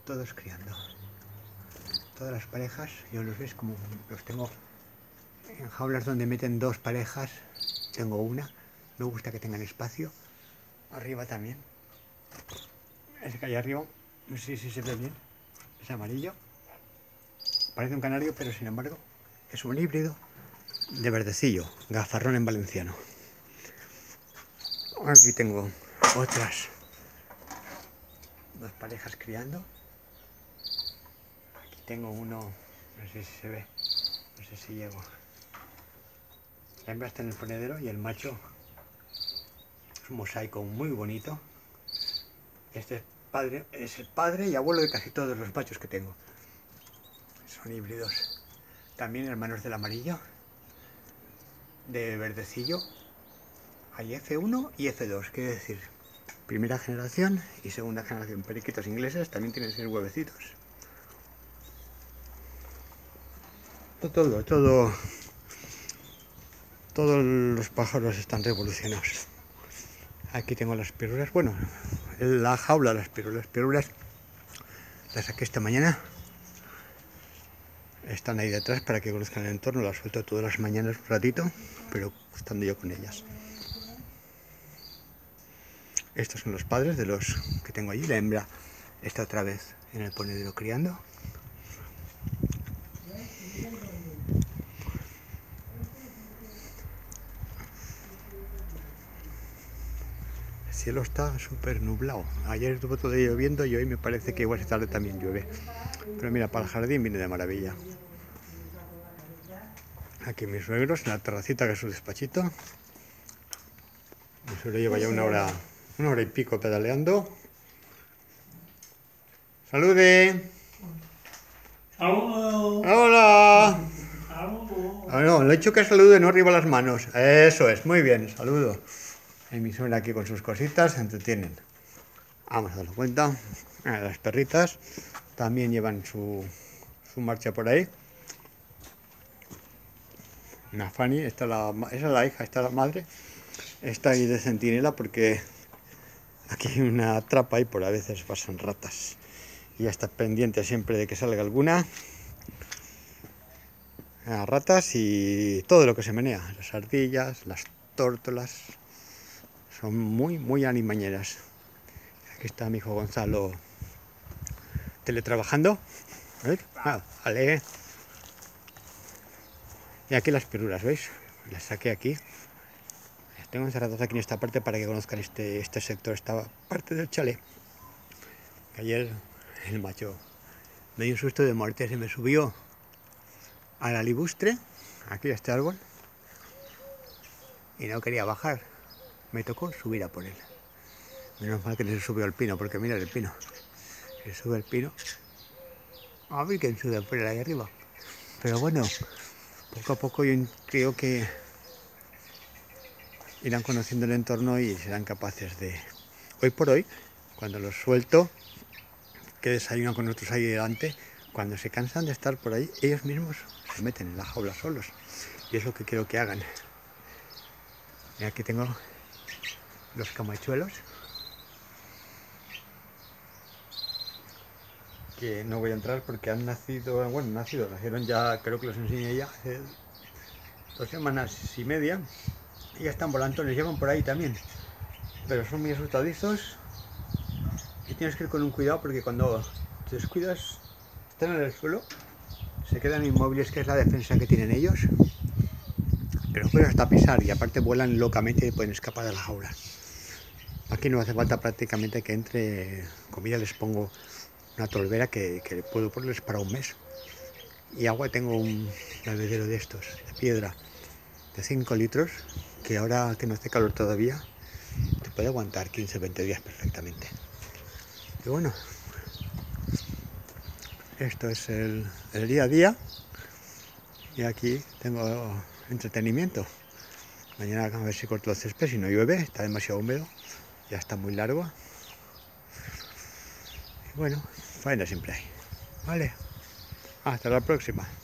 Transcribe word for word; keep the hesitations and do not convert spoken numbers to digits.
todos criando. Todas las parejas, yo los veis como los tengo en jaulas donde meten dos parejas. Tengo una, me gusta que tengan espacio. Arriba también. Ese que hay arriba, no sé si se ve bien, es amarillo. Parece un canario, pero sin embargo es un híbrido de verdecillo, gafarrón en valenciano. Aquí tengo otras dos parejas criando. Aquí tengo uno, no sé si se ve, no sé si llego. La hembra está en el ponedero y el macho es un mosaico muy bonito. Este es, padre, es el padre y abuelo de casi todos los machos que tengo. Son híbridos. También hermanos del amarillo, de verdecillo. Hay F uno y F dos, quiere decir, primera generación y segunda generación. Periquitos ingleses también tienen seis huevecitos. Todo, todo, todos los pájaros están revolucionados. Aquí tengo las pirulas, bueno, en la jaula las pirulas, las pirulas las saqué esta mañana. Están ahí detrás para que conozcan el entorno, las suelto todas las mañanas un ratito, pero estando yo con ellas. Estos son los padres de los que tengo allí. La hembra está otra vez en el ponedero criando. El cielo está súper nublado. Ayer estuvo todo lloviendo y hoy me parece que igual esta tarde también llueve. Pero mira, para el jardín viene de maravilla. Aquí mis suegros en la terracita, que es su despachito. Mi suegro lleva ya una hora, una hora y pico pedaleando. ¡Salude! ¡Saludo! ¡Hola! ¡Saludo! Ah, no, le he dicho que salude, no arriba las manos. Eso es, muy bien, saludo. Y mi suegra aquí con sus cositas se entretienen. Vamos a darlo cuenta. Ah, las perritas también llevan su, su marcha por ahí. Una Fanny, esta la, esa es la hija, esta es la madre. Está ahí de centinela porque aquí hay una trapa y por a veces pasan ratas. Y ya está pendiente siempre de que salga alguna. Las ratas y todo lo que se menea. Las ardillas, las tórtolas. Son muy, muy animañeras. Aquí está mi hijo Gonzalo teletrabajando. A ver, ah, vale. Y aquí las pirulas, ¿veis? Las saqué aquí. Las tengo encerradas aquí en esta parte para que conozcan este, este sector, esta parte del chalet. Ayer el macho me dio un susto de muerte, se me subió al alibustre, aquí a este árbol, y no quería bajar. Me tocó subir a por él. Menos mal que no se subió al pino, porque mira el pino. Se sube el pino. A ver quién sube por él ahí arriba. Pero bueno, poco a poco yo creo que irán conociendo el entorno y serán capaces de... Hoy por hoy, cuando los suelto, que desayunan con nosotros ahí delante, cuando se cansan de estar por ahí, ellos mismos se meten en la jaula solos. Y es lo que quiero que hagan. Y aquí tengo los camachuelos, que no voy a entrar porque han nacido, bueno, nacido, nacieron ya, creo que los enseñé ya hace dos semanas y media, y ya están volantones, llevan por ahí también, pero son muy asustadizos y tienes que ir con un cuidado porque cuando te descuidas, están en el suelo, se quedan inmóviles, que es la defensa que tienen ellos, pero no pueden hasta pisar y aparte vuelan locamente y pueden escapar de la jaula. Aquí no hace falta prácticamente que entre comida, les pongo una tolvera que, que puedo ponerles para un mes. Y agua, tengo un bebedero de estos, de piedra, de cinco litros, que ahora que no hace calor todavía, te puede aguantar quince a veinte días perfectamente. Y bueno, esto es el, el día a día. Y aquí tengo entretenimiento. Mañana a ver si corto el césped, si no llueve, está demasiado húmedo, ya está muy largo. Y bueno, faena siempre hay. Vale, hasta la próxima.